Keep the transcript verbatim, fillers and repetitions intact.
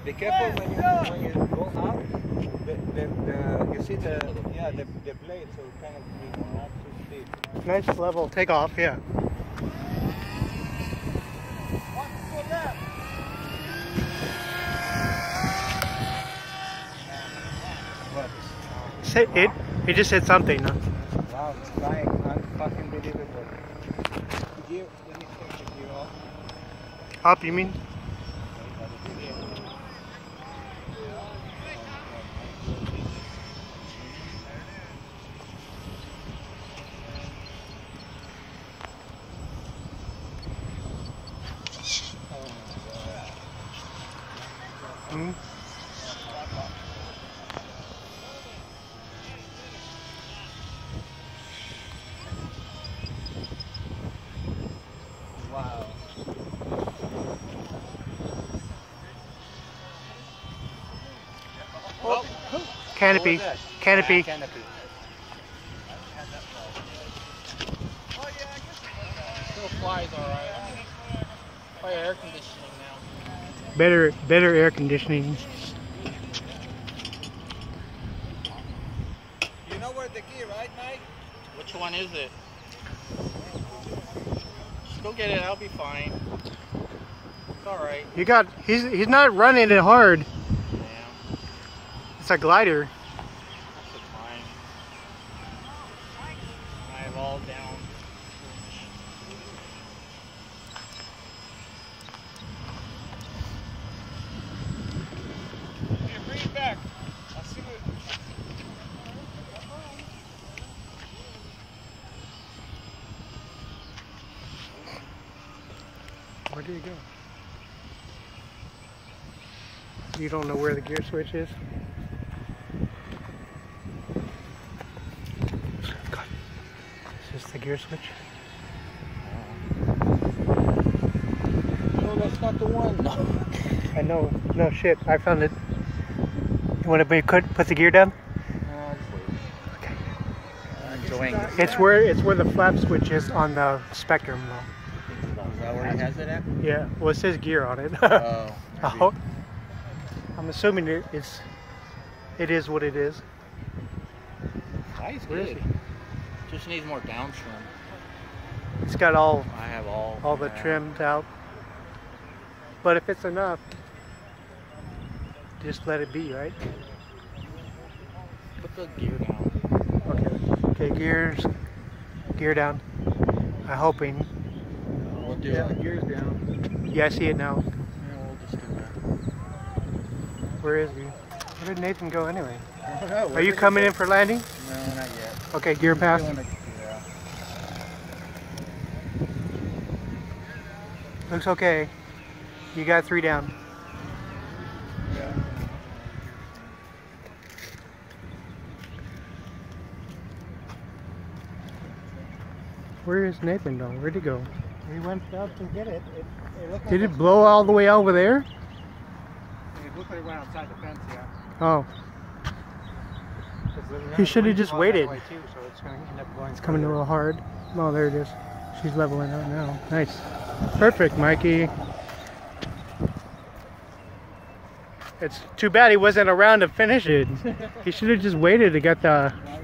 Be careful when you when you go up. The, the, the, you see the yeah the, the blade, so kind of be not too steep. Nice level takeoff, yeah. What? It, it, it just hit something. Huh? Wow, it's flying unfucking believable. Gear, let me take the gear off. Up, you mean? Hmm? Wow. Oh, Canopy. Canopy. Canopy. Still flies alright. Probably air conditioning now. Better, better air conditioning. You know where the key, right, Mike? Which one is it? Just go get it, I'll be fine. It's alright. You got. He's he's not running it hard. Yeah. It's a glider. That's fine. I have all down. Here, bring it back. I'll see what. Where do you go? You don't know where the gear switch is? God. Is this the gear switch? No, that's not the one. No. I know. No shit. I found it. You want to put put the gear down? Okay. I'm enjoying this. It's where it's where the flap switch is on the Spectrum though. Is that where he has it at? Yeah. Well, it says gear on it. Oh. I hope. I'm assuming it, it's it is what it is. Nice, Where is good. Just needs more down trim. It's got all I have all. all the yeah. trims out. But if it's enough, just let it be, right? Put the gear down. Okay. Okay, gears, gear down. I'm hoping. We'll do Yeah, it. gears down. Yeah, I see it now. Yeah, we'll just do that. Where is he? Where did Nathan go anyway? No, Are you coming in for landing? No, not yet. Okay, gear pass. Yeah. Looks okay. You got three down. Yeah. Where is Nathan though? Where'd he go? We went out to get it. It, it looked Did like it blow all the way over there? It looked like it went outside the fence, yeah. Oh, He should have just waited. Too, so it's going to end up going it's coming a little hard. Oh, there it is. She's leveling out now. Nice. Perfect, Mikey. It's too bad he wasn't around to finish it. He should have just waited to get the